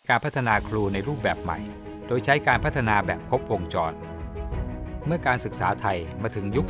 การพัฒนาครูในรูปแบบใหม่โดยใช้การพัฒนาแบบครบวงจรเมื่อการศึกษาไทยมาถึงยุค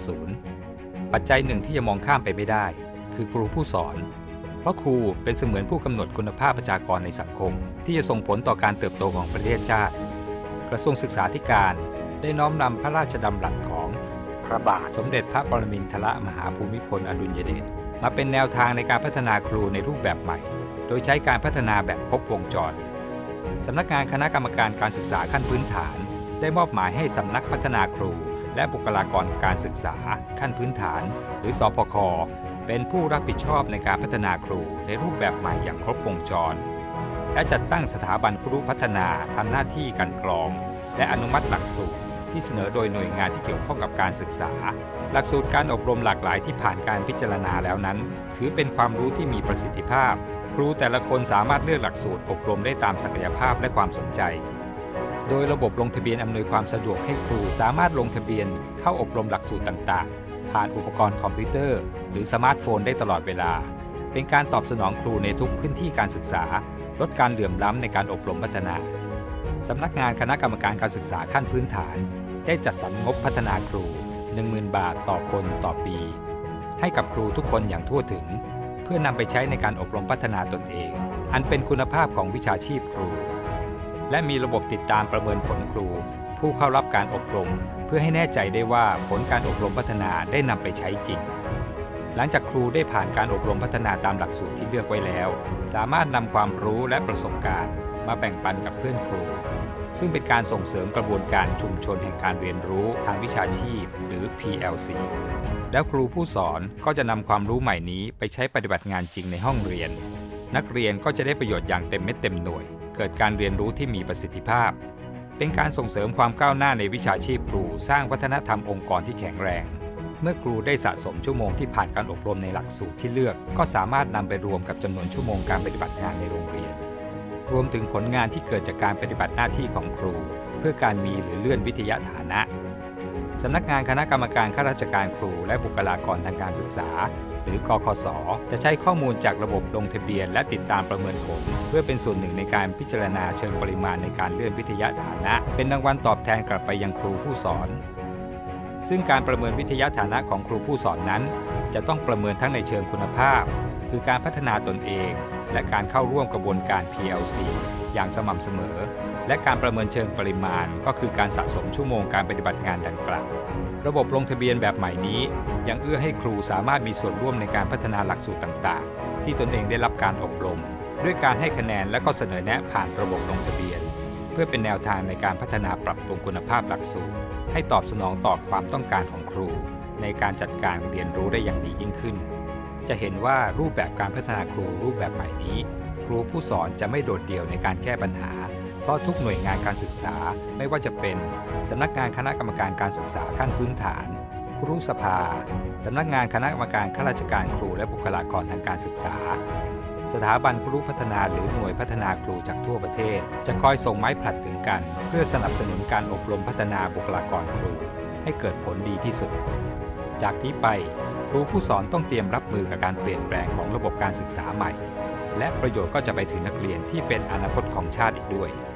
4.0 ปัจจัยหนึ่งที่จะมองข้ามไปไม่ได้คือครูผู้สอนเพราะครูเป็นเสมือนผู้กำหนดคุณภาพประชากรในสังคมที่จะส่งผลต่อการเติบโตของประเทศชาติกระทรวงศึกษาธิการได้น้อมนำพระราชดำรัสของพระบาทสมเด็จพระปรมินทรมหาภูมิพลอดุลยเดชมาเป็นแนวทางในการพัฒนาครูในรูปแบบใหม่โดยใช้การพัฒนาแบบครบวงจรสำนักงานคณะกรรมการการศึกษาขั้นพื้นฐานได้มอบหมายให้สำนักพัฒนาครูและบุคลากรการศึกษาขั้นพื้นฐานหรือสปค.เป็นผู้รับผิดชอบในการพัฒนาครูในรูปแบบใหม่อย่างครบวงจรและจัดตั้งสถาบันครูพัฒนาทำหน้าที่กลั่นกรองและอนุมัติหลักสูตรที่เสนอโดยหน่วยงานที่เกี่ยวข้องกับการศึกษาหลักสูตรการอบรมหลากหลายที่ผ่านการพิจารณาแล้วนั้นถือเป็นความรู้ที่มีประสิทธิภาพครูแต่ละคนสามารถเลือกหลักสูตรอบรมได้ตามศักยภาพและความสนใจโดยระบบลงทะเบียนอำนวยความสะดวกให้ครูสามารถลงทะเบียนเข้าอบรมหลักสูตรต่างๆผ่านอุปกรณ์คอมพิวเตอร์หรือสมาร์ทโฟนได้ตลอดเวลาเป็นการตอบสนองครูในทุกพื้นที่การศึกษาลดการเหลื่อมล้ำในการอบรมพัฒนาสำนักงานคณะกรรมการการศึกษาขั้นพื้นฐานได้จัดสรรงบพัฒนาครู 10,000 บาทต่อคนต่อปีให้กับครูทุกคนอย่างทั่วถึงเพื่อนำไปใช้ในการอบรมพัฒนาตนเองอันเป็นคุณภาพของวิชาชีพครูและมีระบบติดตามประเมินผลครูผู้เข้ารับการอบรมเพื่อให้แน่ใจได้ว่าผลการอบรมพัฒนาได้นำไปใช้จริงหลังจากครูได้ผ่านการอบรมพัฒนาตามหลักสูตรที่เลือกไว้แล้วสามารถนำความรู้และประสบการณ์มาแบ่งปันกับเพื่อนครูซึ่งเป็นการส่งเสริมกระบวนการชุมชนแห่งการเรียนรู้ทางวิชาชีพหรือ PLC แล้วครูผู้สอนก็จะนำความรู้ใหม่นี้ไปใช้ปฏิบัติงานจริงในห้องเรียนนักเรียนก็จะได้ประโยชน์อย่างเต็มเม็ดเต็มหน่วยเกิดการเรียนรู้ที่มีประสิทธิภาพเป็นการส่งเสริมความก้าวหน้าในวิชาชีพครูสร้างวัฒนธรรมองค์กรที่แข็งแรงเมื่อครูได้สะสมชั่วโมงที่ผ่านการอบรมในหลักสูตรที่เลือกก็สามารถนำไปรวมกับจำนวนชั่วโมงการปฏิบัติงานในโรงเรียนรวมถึงผลงานที่เกิดจากการปฏิบัติหน้าที่ของครูเพื่อการมีหรือเลื่อนวิทยาฐานะสำนักงานคณะกรรมการข้าราชการครูและบุคลากรทางการศึกษาหรือกคส.จะใช้ข้อมูลจากระบบลงทะเบียนและติดตามประเมินผลเพื่อเป็นส่วนหนึ่งในการพิจารณาเชิงปริมาณในการเลื่อนวิทยาฐานะเป็นรางวัลตอบแทนกลับไปยังครูผู้สอนซึ่งการประเมินวิทยาฐานะของครูผู้สอนนั้นจะต้องประเมินทั้งในเชิงคุณภาพคือการพัฒนาตนเองและการเข้าร่วมกระบวนการ PLC อย่างสม่ำเสมอและการประเมินเชิงปริมาณก็คือการสะสมชั่วโมงการปฏิบัติงานดังกล่าวระบบลงทะเบียนแบบใหม่นี้ยังเอื้อให้ครูสามารถมีส่วนร่วมในการพัฒนาหลักสูตรต่างๆที่ตนเองได้รับการอบรมด้วยการให้คะแนนและก็เสนอแนะผ่านระบบลงทะเบียนเพื่อเป็นแนวทางในการพัฒนาปรับปรุงคุณภาพหลักสูตรให้ตอบสนองต่อความต้องการของครูในการจัดการเรียนรู้ได้อย่างดียิ่งขึ้นจะเห็นว่ารูปแบบการพัฒนาครูรูปแบบใหม่นี้ครูผู้สอนจะไม่โดดเดี่ยวในการแก้ปัญหาเพราะทุกหน่วยงานการศึกษาไม่ว่าจะเป็นสำนักงานคณะกรรมการการศึกษาขั้นพื้นฐานครุสภาสำนักงานคณะกรรมการข้าราชการครูและบุคลากรทางการศึกษาสถาบันครูพัฒนาหรือหน่วยพัฒนาครูจากทั่วประเทศจะคอยส่งไม้ผลัดถึงกันเพื่อสนับสนุนการอบรมพัฒนาบุคลากรครูให้เกิดผลดีที่สุดจากนี้ไปครูผู้สอนต้องเตรียมรับมือกับการเปลี่ยนแปลงของระบบการศึกษาใหม่และประโยชน์ก็จะไปถึงนักเรียนที่เป็นอนาคตของชาติอีกด้วย